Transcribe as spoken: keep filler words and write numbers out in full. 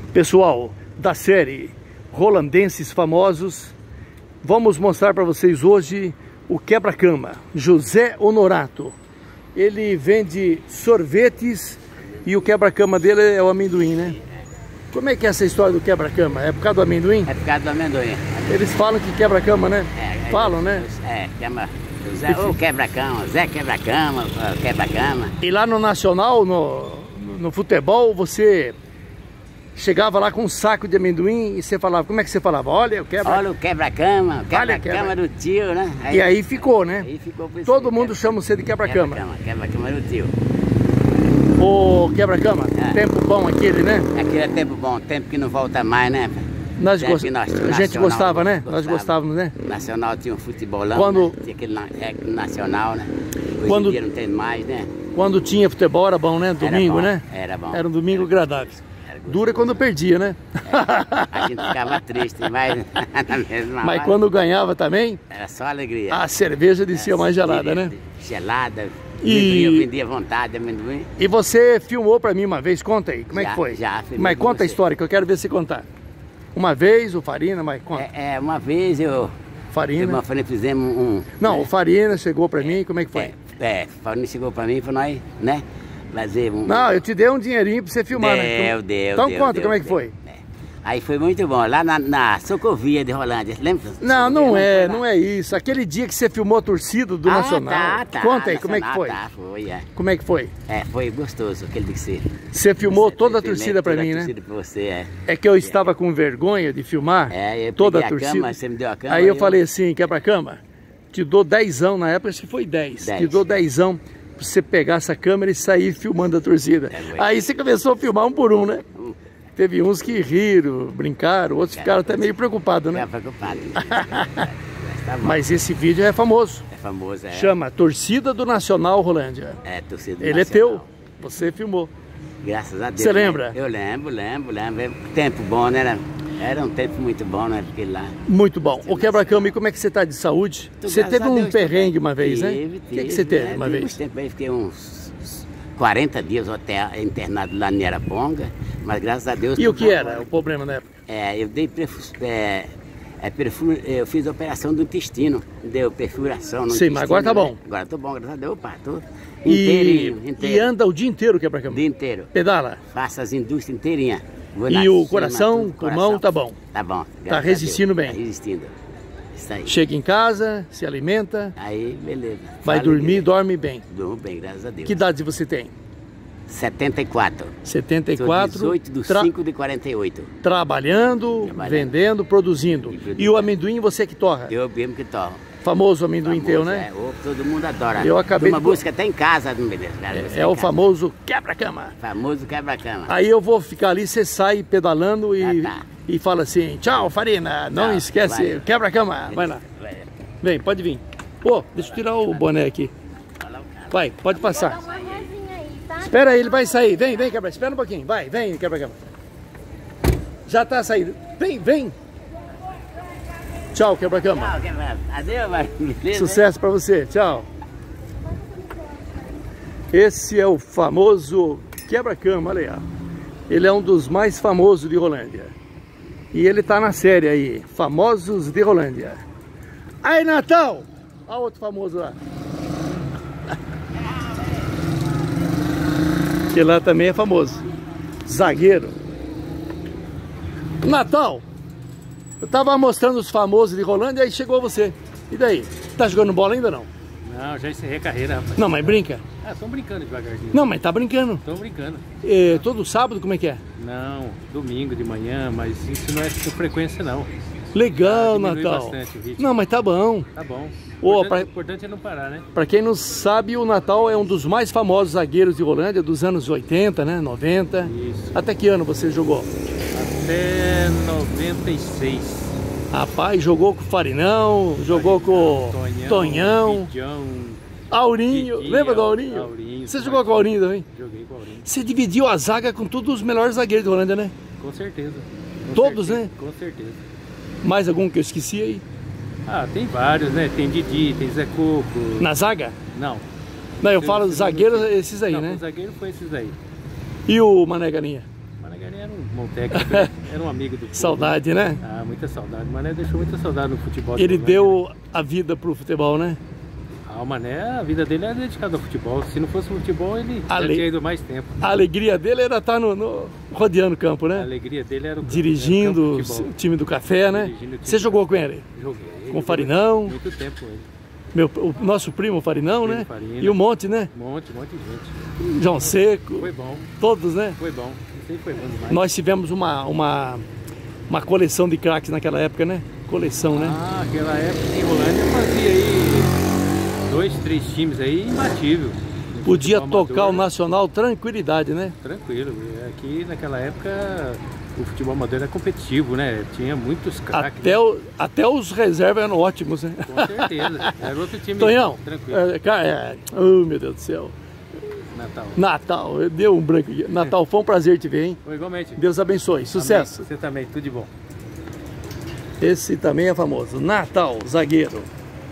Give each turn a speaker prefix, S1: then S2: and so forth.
S1: Pessoal, da série Rolandenses Famosos, vamos mostrar para vocês hoje o quebra-cama, José Honorato. Ele vende sorvetes e o quebra-cama dele é o amendoim, né? Como é que é essa história do quebra-cama? É por causa do amendoim?
S2: É por causa do amendoim.
S1: Eles falam que quebra-cama, né?
S2: É, é,
S1: falam, né?
S2: É, chama Zé, ou quebra-cama, Zé quebra-cama, quebra-cama.
S1: E lá no Nacional, no, no futebol, você chegava lá com um saco de amendoim e você falava, como é que você falava? Olha, o quebra...
S2: Olha o quebra-cama, quebra-cama quebra... do tio, né?
S1: Aí, e aí ficou, né?
S2: Aí ficou por
S1: Todo
S2: isso,
S1: mundo
S2: quebra...
S1: chama você de quebra-cama.
S2: Quebra-cama, quebra-cama do tio.
S1: Ô, quebra-cama,
S2: é.
S1: Tempo bom aquele, né?
S2: Aquele é tempo bom, tempo que não volta mais, né?
S1: Nós gost... nós, a gente Nacional, gostava, né?
S2: Gostava.
S1: Nós gostávamos, né?
S2: Nacional tinha um futebolão,
S1: Quando...
S2: né? Tinha aquele é, nacional, né? Hoje
S1: Quando...
S2: em dia não tem mais, né?
S1: Quando tinha futebol era bom, né? Domingo,
S2: era bom,
S1: né?
S2: Era bom.
S1: Era um domingo agradável. Dura quando perdia, né?
S2: É, a gente ficava triste, mas na mesma
S1: Mas
S2: hora,
S1: quando ganhava também,
S2: era só alegria.
S1: A cerveja descia mais gelada, né?
S2: Gelada,
S1: e
S2: eu vendia à vontade, amendoim.
S1: E você filmou pra mim uma vez, conta aí, como
S2: já,
S1: é que foi?
S2: Já,
S1: Mas conta
S2: você.
S1: a história, que eu quero ver você contar. Uma vez, o Farina, mas conta.
S2: É, é uma vez eu...
S1: Farina.
S2: Uma vez fizemos um...
S1: Não,
S2: né?
S1: o Farina chegou pra mim, como é que foi?
S2: É, é, o Farina chegou pra mim e falou, nós, né? Fazer um...
S1: Não, eu te dei um dinheirinho pra você filmar,
S2: deu,
S1: né?
S2: Então, deu,
S1: então
S2: deu,
S1: conta
S2: deu,
S1: como é que
S2: deu.
S1: foi.
S2: É. Aí foi muito bom, lá na, na Socovia de Rolândia, lembra?
S1: Não, não é, não é isso. Aquele dia que você filmou a torcida do
S2: ah,
S1: Nacional.
S2: Tá, tá,
S1: conta aí,
S2: Nacional,
S1: como é que foi?
S2: Tá, foi, é.
S1: Como é que foi?
S2: É, foi gostoso aquele dia que você...
S1: Você filmou
S2: você
S1: toda a torcida pra mim,
S2: toda a
S1: né?
S2: torcida pra você, é.
S1: É que eu estava com vergonha de filmar
S2: é, eu
S1: toda a
S2: a
S1: torcida.
S2: Cama, você me deu a cama,
S1: aí eu,
S2: eu
S1: falei assim, quebra-cama, te dou dezão, na época acho que foi dez.
S2: dez.
S1: Te dou dezão pra você pegar essa câmera e sair filmando a torcida.
S2: É,
S1: aí você começou a filmar um por um, né? Uh. Teve uns que riram, brincaram, outros Cara, ficaram até meio preocupados, né?
S2: Ficaram preocupados. Tá
S1: Mas esse vídeo é famoso.
S2: É famoso, é.
S1: Chama Torcida do Nacional Rolândia.
S2: É, torcida do
S1: Ele
S2: Nacional.
S1: é teu, você filmou.
S2: Graças a Deus.
S1: Você lembra?
S2: Né? Eu lembro, lembro, lembro. Tempo bom, né? Era, era um tempo muito bom, né? Porque lá...
S1: Muito bom. Ô quebra-cama, e como é que você está de saúde?
S2: Tô,
S1: você teve um
S2: Deus,
S1: perrengue uma vez,
S2: teve,
S1: né? O que,
S2: teve,
S1: que você teve
S2: né?
S1: uma
S2: teve
S1: vez?
S2: Um tempo aí, fiquei uns quarenta dias até internado lá em Araponga, mas graças a Deus...
S1: E o que era agora. O problema na época?
S2: É, eu dei perfus, é, é, perfur, eu fiz a operação do intestino, deu perfuração no
S1: Sim,
S2: intestino.
S1: mas agora tá bom.
S2: Né? Agora tô bom, graças a Deus, pá, tô
S1: e,
S2: inteirinho, inteiro.
S1: E anda o dia inteiro, quebra-cama?
S2: O dia inteiro.
S1: Pedala?
S2: Faço as indústrias inteirinhas.
S1: E o coração, o pulmão, tá bom?
S2: Tá bom.
S1: Tá resistindo bem?
S2: Tá resistindo. Isso aí.
S1: Chega em casa, se alimenta.
S2: Aí, beleza.
S1: Vai
S2: Fala
S1: dormir,
S2: que...
S1: dorme bem.
S2: Durmo bem, graças a Deus.
S1: Que idade você tem?
S2: setenta e quatro.
S1: setenta e quatro.
S2: Sou dezoito do
S1: tra...
S2: cinco de quarenta e oito.
S1: Trabalhando, Trabalhando, vendendo, produzindo. E, e o amendoim você que torra?
S2: Eu mesmo que torro.
S1: Famoso amendoim
S2: famoso,
S1: teu, né?
S2: É, o, todo mundo adora.
S1: Eu acabei
S2: uma
S1: de...
S2: busca até em casa, não beleza?
S1: É, é o famoso quebra-cama.
S2: Famoso quebra-cama.
S1: Aí eu vou ficar ali, você sai pedalando e,
S2: ah, tá.
S1: e fala assim, tchau, Farina, não tchau, esquece, quebra-cama. Vai lá. Vai. Vem, pode vir. Pô, deixa eu tirar o boné aqui. Vai, pode passar. Espera aí, ele vai sair. Vem, vem, quebra. Espera um pouquinho. Vai, vem, quebra-cama. Já tá saindo. Vem, vem. Tchau, quebra-cama.
S2: Tchau, quebra-cama. Adeus,
S1: sucesso pra você. Tchau. Esse é o famoso quebra-cama, olha aí. Ele é um dos mais famosos de Rolândia. E ele tá na série aí, Famosos de Rolândia. Aí, Natal! Olha outro famoso lá. Que lá também é famoso. Zagueiro. Natal! Eu tava mostrando os famosos de Rolândia e aí chegou você. E daí? Tá jogando bola ainda não?
S3: Não, já encerrei a carreira, rapaz.
S1: Não, mas brinca?
S3: Ah, estão brincando devagarzinho.
S1: Não, mas tá brincando.
S3: Estão brincando.
S1: É, todo sábado, como é que é?
S3: Não, domingo de manhã, mas isso não é com frequência não.
S1: Legal,
S3: ah,
S1: Natal.
S3: Bastante o ritmo.
S1: Não, mas tá bom.
S3: Tá bom. O
S1: oh,
S3: importante,
S1: pra...
S3: importante é não parar, né?
S1: Pra quem não sabe, o Natal é um dos mais famosos zagueiros de Rolândia, dos anos oitenta, né? noventa.
S3: Isso.
S1: Até que ano você jogou?
S3: Até noventa e seis.
S1: Rapaz, jogou com o Farinão, jogou com o
S3: Tonhão,
S1: Tonhão,
S3: Pidão,
S1: Aurinho.
S3: Didi,
S1: Lembra do Aurinho?
S3: Aurinho
S1: Você jogou com o Aurinho também?
S3: Joguei com o Aurinho.
S1: Você dividiu a zaga com todos os melhores zagueiros de Rolândia, né?
S3: Com certeza. Com
S1: Todos,
S3: certeza,
S1: né?
S3: Com certeza.
S1: Mais algum que eu esqueci aí?
S3: Ah, tem vários, né? Tem Didi, tem Zé Coco.
S1: Na zaga?
S3: Não.
S1: Não, eu falo zagueiros, esses aí,
S3: não,
S1: né?
S3: O zagueiro foi esses aí.
S1: E o Mané Galinha?
S3: Mané Guerrinha era um bom técnico, era um amigo do povo.
S1: Saudade, né?
S3: Ah, muita saudade. O Mané deixou muita saudade no futebol.
S1: Ele
S3: também,
S1: deu
S3: né?
S1: a vida pro futebol, né?
S3: Ah, o Mané, a vida dele era dedicada ao futebol. Se não fosse futebol, ele
S1: Ale...
S3: já tinha ido mais tempo.
S1: A alegria dele era estar no, no rodeando o campo, né?
S3: A alegria dele era o
S1: dirigindo
S3: era o
S1: o time do café, né? Você jogou com ele?
S3: Joguei.
S1: Com o Farinão?
S3: Muito tempo com ele.
S1: Meu, o nosso primo Farinão,
S3: primo
S1: né?
S3: Farina.
S1: E um monte, né?
S3: Um monte, um monte de gente.
S1: João Seco.
S3: Foi bom.
S1: Todos, né?
S3: Foi bom. Isso aí foi bom demais.
S1: Nós tivemos uma, uma, uma coleção de craques naquela época, né? Coleção, né?
S3: Ah, aquela época em Rolândia fazia aí dois, três times aí imbatível.
S1: Podia
S3: Futebol
S1: tocar
S3: amador,
S1: o Nacional tranquilidade, né?
S3: Tranquilo. Aqui naquela época o futebol amador era competitivo, né? Tinha muitos craques.
S1: Até,
S3: né?
S1: o, até os reservas eram ótimos, né?
S3: Com certeza. Era outro time.
S1: Tonhão,
S3: Tranquilo.
S1: é, cara, é, oh meu Deus do céu.
S3: Natal.
S1: Natal, deu um branco aqui. Natal, foi um prazer te ver, hein?
S3: Foi igualmente.
S1: Deus abençoe, sucesso.
S3: Amém. Você também, tudo de bom.
S1: Esse também é famoso. Natal, zagueiro.